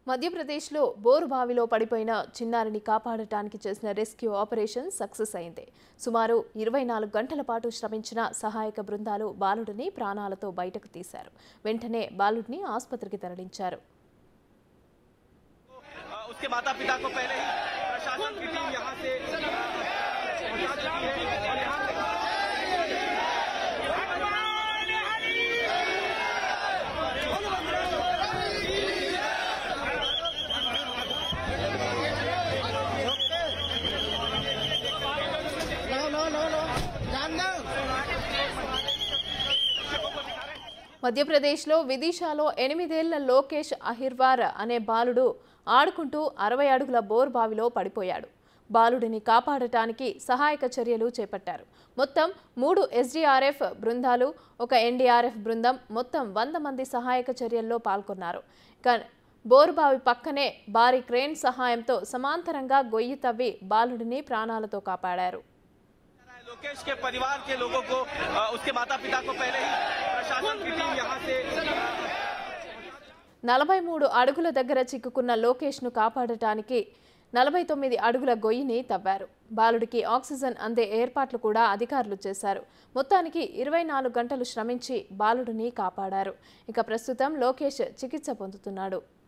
మధ్యప్రదేశ్లో బోరుబావిలో పడిపోయిన చిన్నారిని కాపాడటానికి చేసిన రెస్క్యూ ఆపరేషన్ సక్సెస్ అయింది. సుమారు 24 గంటల పాటు శ్రమించిన సహాయక బృందాలు బాలుడిని ప్రాణాలతో బయటకు తీశారు. వెంటనే బాలుడిని ఆసుపత్రికి తరలించారు. మధ్యప్రదేశ్లో విదిశాలో 8 ఏళ్ల లోకేష్ అహిర్వార్ అనే బాలుడు ఆడుకుంటూ 60 అడుగుల బోర్బావిలో పడిపోయాడు. బాలుడిని కాపాడటానికి సహాయక చర్యలు చేపట్టారు. మొత్తం 3 SDRF బృందాలు, 1 NDRF బృందం మొత్తం 100 మంది సహాయక చర్యల్లో పాల్గొన్నారు. బోరుబావి పక్కనే భారీ క్రేన్ సహాయంతో సమాంతరంగా గొయ్యి తవ్వి బాలుడిని ప్రాణాలతో కాపాడారు. लोकेश के परिवार के लोगों को उसके माता पिता को पहले ही प्रशासन की टीम यहां से 43 అడుగుల దగ్గర చిక్కుకున్న లోకేష్ ను కాపాడటానికి 49 అడుగుల గొయ్యిని తవ్వారు. బాలుడికి ఆక్సిజన్ అందే ఏర్పాట్లు కూడా అధికారులు చేశారు. మొత్తానికి 24 గంటలు శ్రమించి బాలుడిని కాపాడారు. ఇక ప్రస్తుతం లోకేష్ చికిత్స పొందుతున్నాడు.